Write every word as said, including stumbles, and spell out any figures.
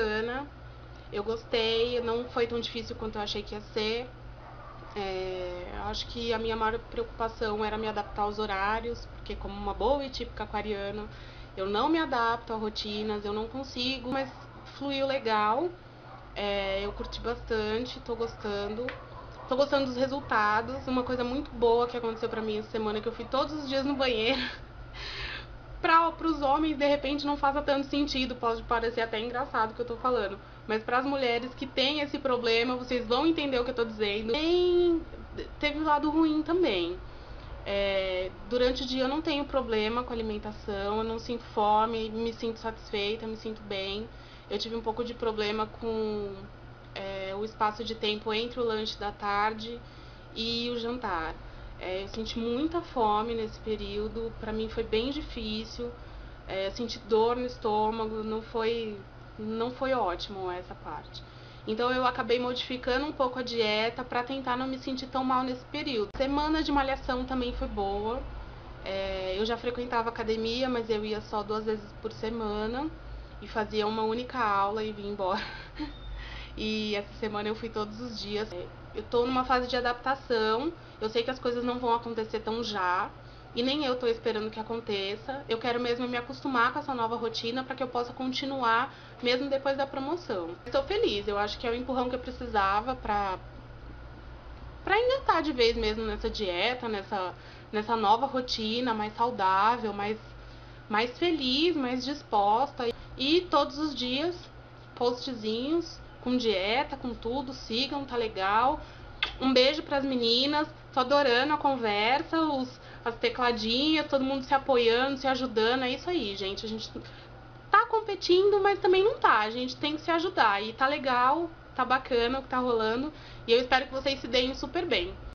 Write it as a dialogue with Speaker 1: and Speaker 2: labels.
Speaker 1: bacana. Eu gostei, não foi tão difícil quanto eu achei que ia ser. É, acho que a minha maior preocupação era me adaptar aos horários, porque como uma boa e típica aquariana, eu não me adapto a rotinas, eu não consigo, mas fluiu legal. É, eu curti bastante, tô gostando. Tô gostando dos resultados. Uma coisa muito boa que aconteceu pra mim essa semana é que eu fui todos os dias no banheiro. Para os homens, de repente, não faça tanto sentido, pode parecer até engraçado o que eu tô falando. Mas para as mulheres que têm esse problema, vocês vão entender o que eu tô dizendo. E teve um lado ruim também. É, durante o dia eu não tenho problema com alimentação, eu não sinto fome, me sinto satisfeita, me sinto bem. Eu tive um pouco de problema com é, o espaço de tempo entre o lanche da tarde e o jantar. É, eu senti muita fome nesse período, pra mim foi bem difícil, é, senti dor no estômago, não foi, não foi ótimo essa parte. Então eu acabei modificando um pouco a dieta pra tentar não me sentir tão mal nesse período. Semana de malhação também foi boa, é, eu já frequentava academia, mas eu ia só duas vezes por semana e fazia uma única aula e vim embora. E essa semana eu fui todos os dias. Eu tô numa fase de adaptação, eu sei que as coisas não vão acontecer tão já, e nem eu tô esperando que aconteça. Eu quero mesmo me acostumar com essa nova rotina para que eu possa continuar mesmo depois da promoção. Estou feliz, eu acho que é o empurrão que eu precisava pra, pra engatar de vez mesmo nessa dieta, nessa, nessa nova rotina mais saudável, mais, mais feliz, mais disposta. E todos os dias, postzinhos com dieta, com tudo, sigam, tá legal. Um beijo pras meninas, tô adorando a conversa, os, as tecladinhas, todo mundo se apoiando, se ajudando, é isso aí, gente. A gente tá competindo, mas também não tá, a gente tem que se ajudar. E tá legal, tá bacana o que tá rolando, e eu espero que vocês se deem super bem.